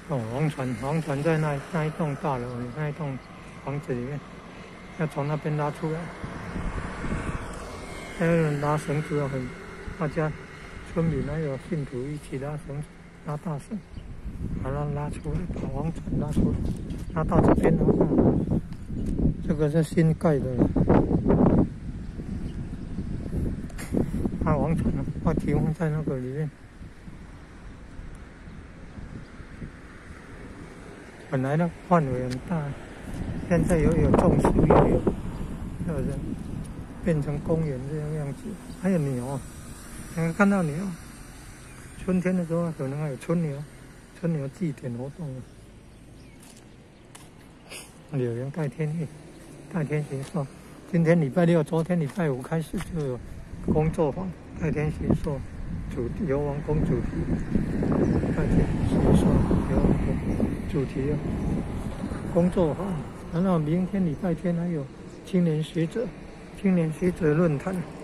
哦，黄船在那一栋大楼，那一栋房子里面，要从那边拉出来。还有人拉绳子啊，大家村民还有信徒一起拉绳子，拉大绳，把它拉出来，把黄船拉出来，拉到这边哦。这个是新盖的，把黄船把停放在那个里面。本来那范围很大，现在有种树，有人变成公园这样子。还有牛，能看到牛。春天的时候可能还有春牛祭典活动。柳园盖天意，盖天行寿。今天礼拜六，昨天礼拜五开始就有工作坊，盖天行寿，游王宫主题，盖天行寿游王宫主题工作坊。然后明天礼拜天还有青年学者论坛。